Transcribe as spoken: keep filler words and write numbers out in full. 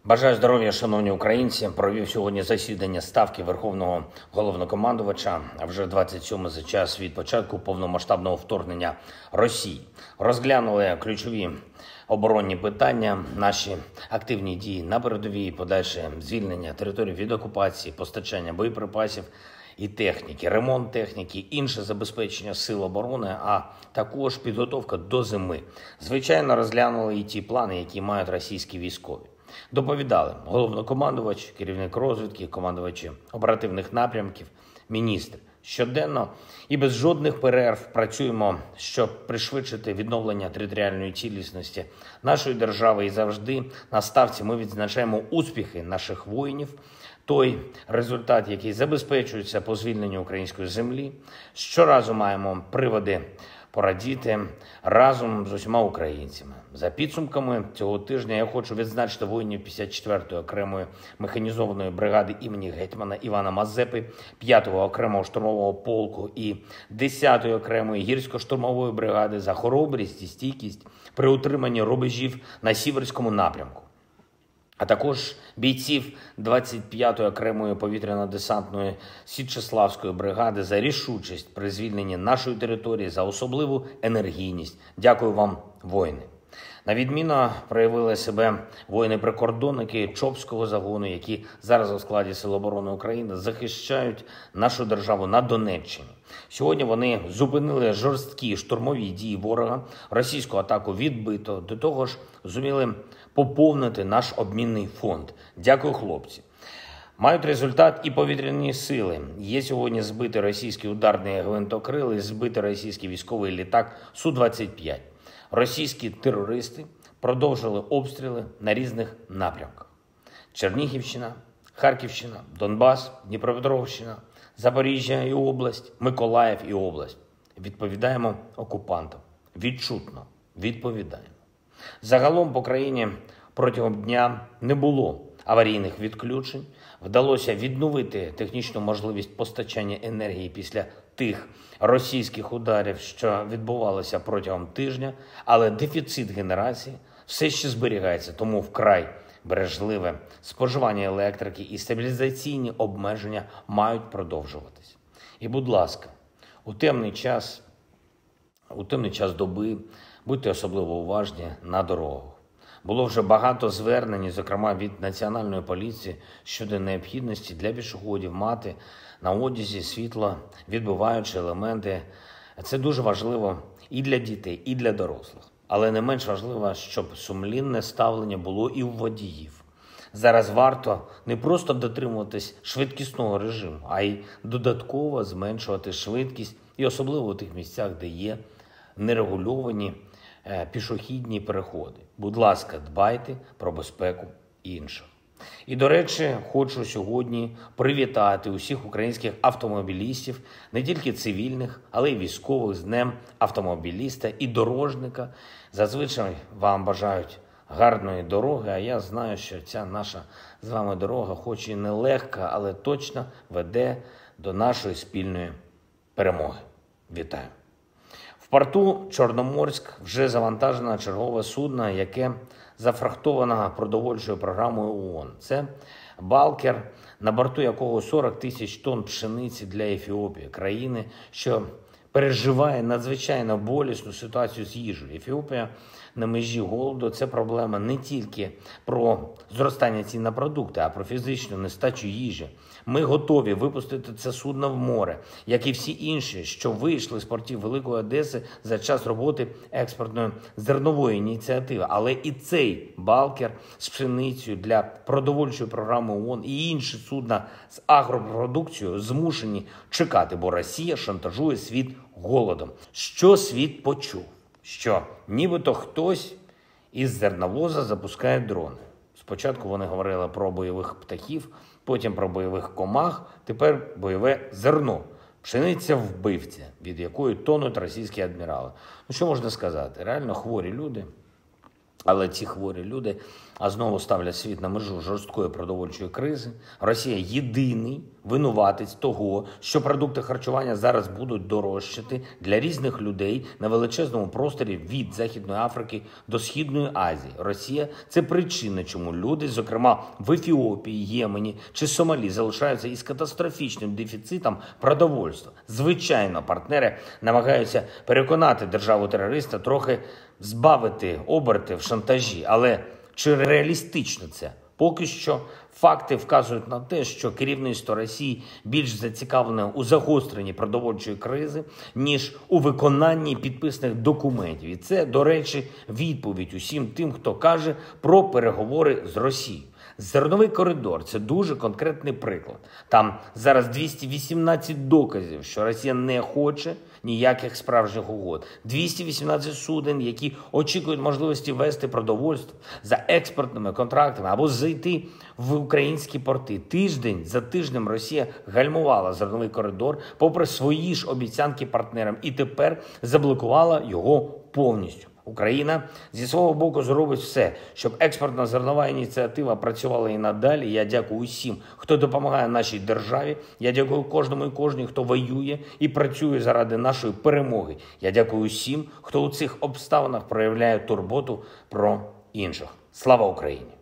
Бажаю здоров'я, шановні українці. Провів сьогодні засідання Ставки Верховного Головнокомандувача, а вже двадцять сьоме за час від початку повномасштабного вторгнення Росії. Розглянули ключові оборонні питання, наші активні дії на передовій, подальше звільнення територій від окупації, постачання боєприпасів і техніки, ремонт техніки, інше забезпечення сил оборони, а також підготовка до зими. Звичайно, розглянули і ті плани, які мають російські військові. Доповідали головнокомандувач, керівник розвідки, командувачі оперативних напрямків, міністри. Щоденно і без жодних перерв працюємо, щоб пришвидшити відновлення територіальної цілісності нашої держави. І завжди на ставці ми відзначаємо успіхи наших воїнів, той результат, який забезпечується по звільненню української землі. Щоразу маємо приводи порадіти разом з усіма українцями. За підсумками цього тижня я хочу відзначити воїнів п'ятдесят четвертої окремої механізованої бригади імені гетьмана Івана Мазепи, п'ятого окремого штурмового полку і десятої окремої гірсько-штурмової бригади за хоробрість і стійкість при утриманні рубежів на Сіверському напрямку. А також бійців двадцять п'ятої окремої повітряно-десантної Січеславської бригади за рішучість при звільненні нашої території, за особливу енергійність. Дякую вам, воїни. На відміну проявили себе воїни-прикордонники Чопського загону, які зараз у складі Сил оборони України захищають нашу державу на Донеччині. Сьогодні вони зупинили жорсткі штурмові дії ворога, російську атаку відбито, до того ж зуміли поповнити наш обмінний фонд. Дякую, хлопці. Мають результат і повітряні сили. Є сьогодні збитий російський ударний гвинтокрил і збитий російський військовий літак Су двадцять п'ять. Російські терористи продовжили обстріли на різних напрямках. Чернігівщина, Харківщина, Донбас, Дніпропетровщина, Запоріжжя і область, Миколаїв і область. Відповідаємо окупантам. Відчутно відповідаємо. Загалом по країні протягом дня не було аварійних відключень. Вдалося відновити технічну можливість постачання енергії після тих російських ударів, що відбувалися протягом тижня, але дефіцит генерації все ще зберігається, тому вкрай бережливе споживання електрики і стабілізаційні обмеження мають продовжуватись. І, будь ласка, у темний час, у темний час доби будьте особливо уважні на дорогах. Було вже багато звернень, зокрема від Національної поліції, щодо необхідності для пішоходів мати на одязі світловідбиваючі елементи. Це дуже важливо і для дітей, і для дорослих. Але не менш важливо, щоб сумлінне ставлення було і у водіїв. Зараз варто не просто дотримуватись швидкісного режиму, а й додатково зменшувати швидкість, і особливо у тих місцях, де є нерегульовані пішохідні переходи. Будь ласка, дбайте про безпеку інших. І, до речі, хочу сьогодні привітати усіх українських автомобілістів, не тільки цивільних, але й військових, з Днем автомобіліста і дорожника. Зазвичай вам бажають гарної дороги, а я знаю, що ця наша з вами дорога, хоч і нелегка, але точно веде до нашої спільної перемоги. Вітаю! В порту Чорноморськ вже завантажено чергове судно, яке зафрахтовано продовольчою програмою ООН. Це «Балкер», на борту якого сорок тисяч тонн пшениці для Ефіопії, країни, що переживає надзвичайно болісну ситуацію з їжею. Ефіопія на межі голоду – це проблема не тільки про зростання цін на продукти, а про фізичну нестачу їжі. Ми готові випустити це судно в море, як і всі інші, що вийшли з портів Великої Одеси за час роботи експортної зернової ініціативи. Але і цей «Балкер» з пшеницею для продовольчої програми ООН і інші судна з агропродукцією змушені чекати, бо Росія шантажує світ голодом. Що світ почув? Що нібито хтось із зерновоза запускає дрони. Спочатку вони говорили про бойових птахів, потім про бойових комах, тепер бойове зерно. Пшениця-вбивця, від якої тонуть російські адмірали. Ну що можна сказати? Реально хворі люди, але ці хворі люди а знову ставлять світ на межу жорсткої продовольчої кризи. Росія єдиний винуватець того, що продукти харчування зараз будуть дорожчати для різних людей на величезному просторі від Західної Африки до Східної Азії. Росія – це причина, чому люди, зокрема в Ефіопії, Ємені чи Сомалі, залишаються із катастрофічним дефіцитом продовольства. Звичайно, партнери намагаються переконати державу-терориста трохи збавити оберти в шантажі, але чи реалістично це? Поки що факти вказують на те, що керівництво Росії більш зацікавлене у загостренні продовольчої кризи, ніж у виконанні підписаних документів. І це, до речі, відповідь усім тим, хто каже про переговори з Росією. Зерновий коридор – це дуже конкретний приклад. Там зараз двісті вісімнадцять доказів, що Росія не хоче ніяких справжніх угод. двісті вісімнадцять суден, які очікують можливості вести продовольство за експортними контрактами або зайти в українські порти. Тиждень за тижнем Росія гальмувала зерновий коридор, попри свої ж обіцянки партнерам, і тепер заблокувала його повністю. Україна зі свого боку зробить все, щоб експортна зернова ініціатива працювала і надалі. Я дякую усім, хто допомагає нашій державі. Я дякую кожному і кожній, хто воює і працює заради нашої перемоги. Я дякую усім, хто у цих обставинах проявляє турботу про інших. Слава Україні!